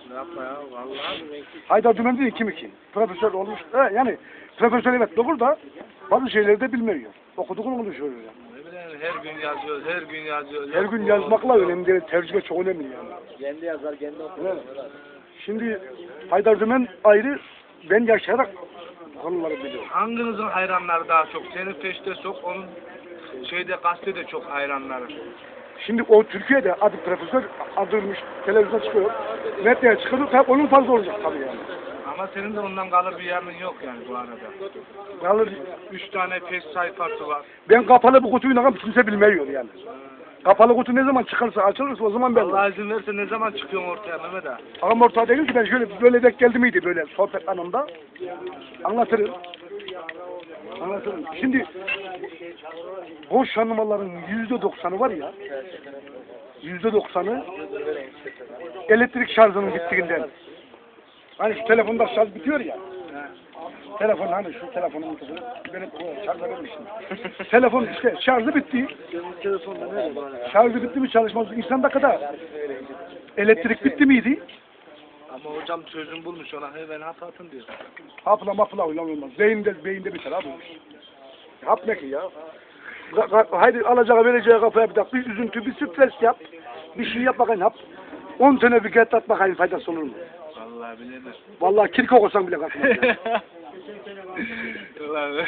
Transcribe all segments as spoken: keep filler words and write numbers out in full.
Yapma ya vallahi. Haydar Dümen değil kim ki? Profesör olmuş. He, yani profesör evet doğru da bazı şeyleri de bilmiyor. Okuduğunu düşürüyor yani. Ne bileyim her gün yazıyoruz, her gün yazıyoruz. Her gün yazmakla önemli değil, tercüme çok önemli yani. Kendi yazar, kendi okur. Evet. Şimdi Haydar Dümen ayrı, ben yaşayarak konuları biliyorum. Hanginizin hayranları daha çok? Senin peşte çok, onun şeyde gazetede çok hayranları. Şimdi o Türkiye'de adı profesör, adıymış, televizyona çıkıyor, medyaya çıkıyor, tabii onun fazla olacak tabii yani. Ama senin de ondan kalır bir yanın yok yani bu arada. Kalır, Üç tane peş sayfası var. ben kapalı bu kutuyu ne kimse bilmiyor yani. Kapalı kutu ne zaman çıkarsa açılırsa o zaman ben... Allah izin verirse ne zaman çıkıyorsun ortaya Mehmet ağa? Ağam ortada değil ki ben şöyle böyle denk geldi miydi böyle sohbet anında. Anlatırım. Anlatırım. Şimdi boşanmaların yüzde doksanı var ya, yüzde doksanı elektrik şarjının bittiğinden. Hani şu telefonda şarj bitiyor ya. Telefon hani şu telefonun kutusu benim şarj vermiştim. Telefon işte şarjı bitti. Şarjı bitti mi çalışmaz. İnsanda kadar elektrik bitti miydi? Ama hocam çözüm bulmuş ona hemen hap atın diyor. Hapla mapla uylanılmaz. Beyinde, beyinde biter abi. Hap ne ki ya? Ga- ga- Haydi alacağı vereceği kafaya bir dakika. Bir üzüntü, bir stres yap. Bir şey yap bakayım hap. On sene bir kere tat bakayım faydası olur mu? Vallahi biledir. Vallahi kirkok olsan bile kalkmaz ya. Vallahi.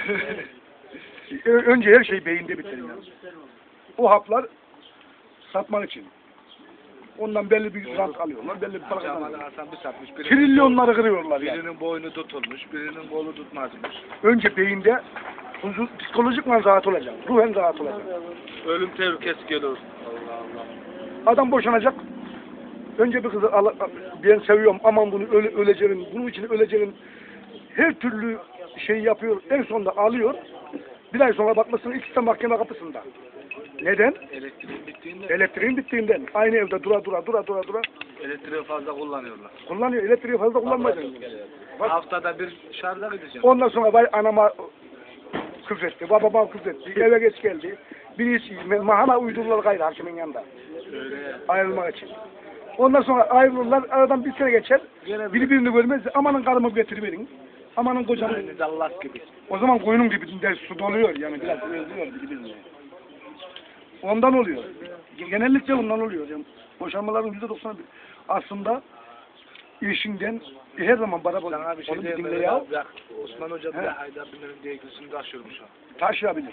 Ö- Önce her şey beyinde biter ya. O haplar satman için. Ondan belli bir rant alıyorlar, belli bir para Cemal kazanıyorlar. Hasan bir satmış. Birinin, Trilyonları kırıyorlar yani. birinin boynu tutulmuş, birinin kolu tutmazmış. Önce beyinde huzur, psikolojik rahat olacak, ruhen rahat olacak. Ölüm tehlikesi gelir. Allah Allah. Adam boşanacak. Önce bir kızı al, al- ben seviyorum, aman bunu öle, öleceğim, bunun için öleceğim. Her türlü şey yapıyor, en sonunda alıyor. Bir ay sonra bakmasın ikisi de mahkeme kapısında. Neden? Elektriğin bittiğinde Elektriğin bittiğinden. Aynı evde dura dura dura dura dura. elektriği fazla kullanıyorlar. Kullanıyor, elektriği fazla kullanmayacak. Bak, Haftada bir şarja gideceğim. ondan sonra vay anama küfretti, babama küfretti, eve geç geldi. Birisi mahana uydururlar gayrı hakimin yanında. Öyle. Ayrılmak için. Ondan sonra ayrılırlar, aradan bir sene geçer. Birbirini görmez, amanın karımı getiriverin. Amanın kocamı. Aynı dallas gibi. O zaman koyunun dibinde su doluyor yani biraz özlüyor birbirini. Ondan oluyor. Genellikle ondan oluyor. Yani boşanmaların yüzde doksanı aslında işinden her zaman bana bak. Sana bir şey Onu diyeyim dinle mi? ya. Ya, Osman Hoca He. bile Haydar Dümen'in değgisini taşıyormuş ha. Taşıyabilir.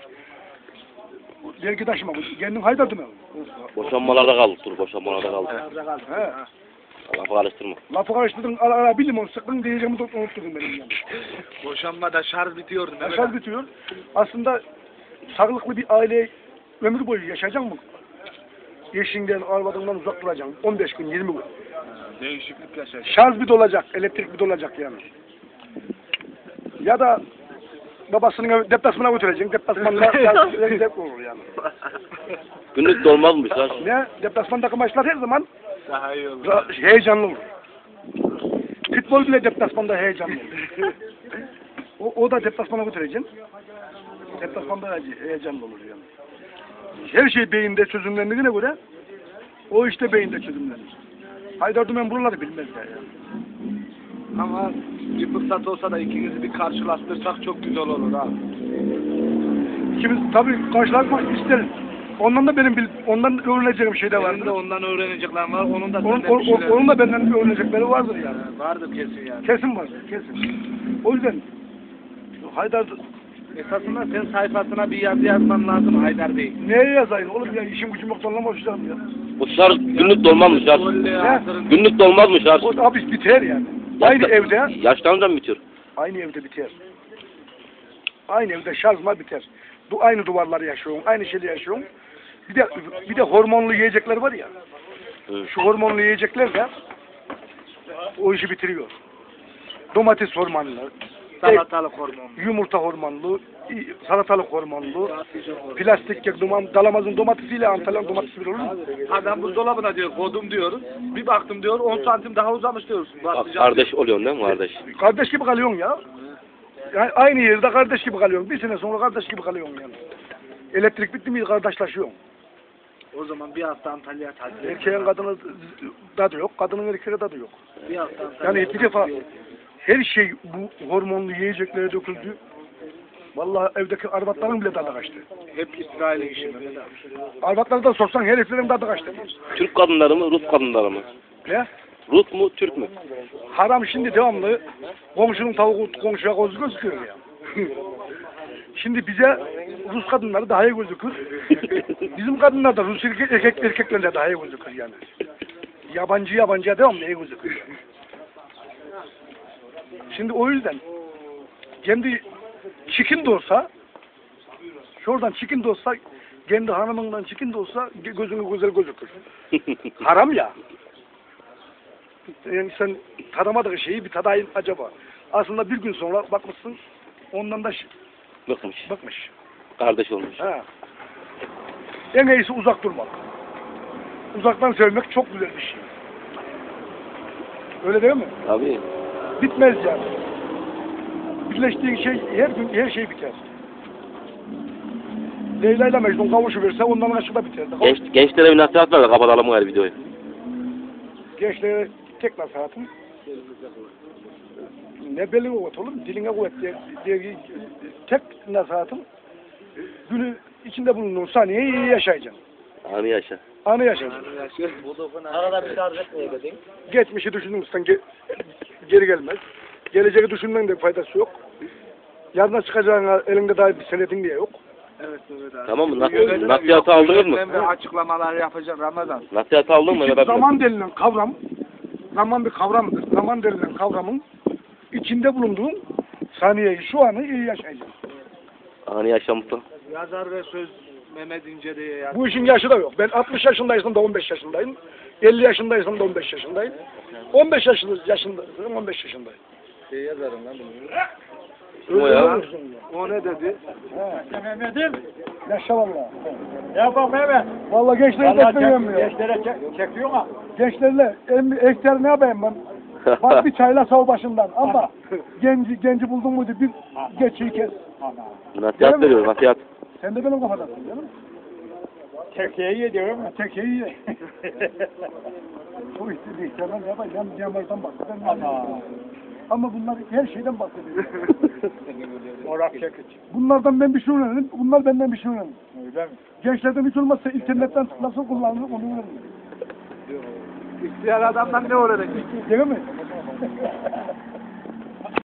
Dergi taşıma. Kendin haydardı mı? Boşanmalarda kaldık dur, boşanmalarda kaldık. Ayakta kaldı. He. Ha. Lafı karıştırma. Lafı karıştırdın, ara ara bir limon sıktın diyeceğimi de unutturdun benim yani. Boşanmada şarj bitiyordu. Mehmet Yaşar ağa. bitiyor. Aslında sağlıklı bir aile ömür boyu yaşayacak mı? Eşinden, arvadından uzak duracaksın. on beş gün, yirmi gün. Değişiklik yaşayacak. Şarj bir dolacak, elektrik bir dolacak yani. Ya da babasının ev- deplasmana götüreceksin. Deplasmanda zevk olur yani. Günlük dolmazmış ha. Ne? Deplasmandaki maçlar her zaman Daha iyi olur. ra- heyecanlı olur. Futbol bile deplasmanda heyecanlı olur. o, o da deplasmana götüreceksin. Deplasmanda heyecanlı olur yani. Her şey beyinde çözümlendiğine göre o işte beyinde çözümlenir. Haydar Dümen buraları bilmez ya yani. Ama bir fırsat olsa da ikinizi bir karşılaştırsak çok güzel olur ha. İkimiz tabii karşılaşmak isteriz. Ondan da benim bil, ondan öğreneceğim şey de Benim de vardır. ondan öğreneceklerim var. Onun da Onun, senden o- bir şeyler. o- onun da benden öğrenecekleri vardır yani. Ha, vardır kesin yani. Kesin vardır, kesin. O yüzden Haydar Esasında sen sayfasına bir yazı yazman lazım Haydar Bey. neye yazayım oğlum ya işim gücüm yok sonlama hoşlanım ya. Bu şarj günlük dolmazmış şarj. Golle hazırın. Günlük dolmazmış şarj. O abi biter yani. Aynı Yaşta- evde, Yaşlanınca mı bitiyor? aynı evde biter. Aynı evde şarjma biter. Bu aynı duvarları yaşıyorsun, aynı şeyi yaşıyorsun. Bir de bir de hormonlu yiyecekler var ya. Hı. Şu hormonlu yiyecekler de o işi bitiriyor. Domates hormonlu, Salatalık hormonu. yumurta hormonlu, salatalık hormonlu, plastik kek, duman, dalamazın domatesiyle Antalya'nın domatesi bir olur mu? Adam buzdolabına diyor kodum diyoruz. Bir baktım diyor on santim daha uzamış diyoruz. Bak, Patlıcan kardeş oluyorsun değil mi kardeş? Kardeş gibi kalıyorsun ya. Yani aynı yerde kardeş gibi kalıyorsun. Bir sene sonra kardeş gibi kalıyorsun yani. Elektrik bitti mi kardeşleşiyorsun. O zaman bir hafta Antalya'ya tatil. Erkeğin kadını tadı yok, kadının erkeğe tadı yok. Bir hafta Antalya'ya Yani bir defa her şey bu hormonlu yiyeceklere döküldü. Vallahi evdeki arvatların bile tadı kaçtı. hep İsrail'in işi Mehmet abi. Arvatları da sorsan heriflerin tadı kaçtı. Türk kadınları mı, Rus kadınları mı? Ne? Rus mu, Türk mü? Haram şimdi devamlı komşunun tavuğu komşuya göz gözüküyor ya. Şimdi bize Rus kadınları daha iyi gözükür. Bizim kadınlar da Rus erkek, erkek erkeklerle daha iyi gözükür yani. Yabancı yabancıya devamlı iyi gözükür. Şimdi o yüzden kendi çikin de olsa şuradan çikin de olsa kendi hanımından çikin de olsa gözünü güzel gözükür. Haram ya. Yani sen tadamadığın şeyi bir tadayım acaba. Aslında bir gün sonra bakmışsın ondan da Bıkmış. bakmış. Kardeş olmuş. Ha. En iyisi uzak durmak. Uzaktan sevmek çok güzel bir şey. Öyle değil mi? Tabii. Bitmez yani. Birleştiğin şey her gün her şey biter. Leyla ile Mecnun kavuşuverse ondan aşkı da biter. Genç, gençlere bir nasihat ver de kapatalım gari videoyu. Gençlere tek nasihatım ne belli kuvvet oğlum, diline kuvvet diye, diye tek nasihatım günü içinde bulunduğun saniyeyi iyi yaşayacaksın. Anı yaşa. Anı yaşayacaksın. Arada bir şarj etmeye dedin. Geçmişi düşünürsen ge geri gelmez. Geleceği düşünmenin de bir faydası yok. Yarına çıkacağına elinde dair bir senetin diye yok. Evet Mehmet abi. Tamam mı? Nas- Yönetim nasihatı yok. aldınız mı? Yönetim ve açıklamalar yapacağım Ramazan. Nasihatı aldın mı Mehmet abi? Zaman denilen kavram, zaman bir kavramdır. Zaman denilen kavramın içinde bulunduğun saniyeyi, şu anı iyi yaşayacaksın. Anı yaşamışsın. Yazar ve söz Mehmet İnce diye yazar. Bu işin yaşı da yok. Ben altmış yaşındaysam da on beş yaşındayım. elli yaşındaysam da on beş yaşındayım. on beş yaşında, yaşındaysam on beş yaşındayım. Şey yazarım lan bunu. Kim o ya? O ne dedi? Mehmet'im. Yaşa valla. Ya bak Mehmet. Valla gençleri beklemiyorum ya. Gençlere çek, çekiyor mu? Gençlerle ekter ne yapayım ben? Bak bir çayla sav başından ama genci, genci buldun muydu bir geçiyi kes. Nasihat veriyor, nasihat. Sen de benim kafadasın canım. Çekiyi yediyorum. Tekeyi ye. Bu işte ihtiyarlar ne yapar? Yan yamardan bahseder. Ama. Ama bunlar her şeyden bahsediyor. Orak çekiç. Bunlardan ben bir şey öğrenirim, bunlar benden bir şey öğrenir. Öyle mi? Gençlerden hiç olmazsa internetten nasıl kullanılır onu öğrenirim. İhtiyar adamdan ne öğrenecek? Değil mi?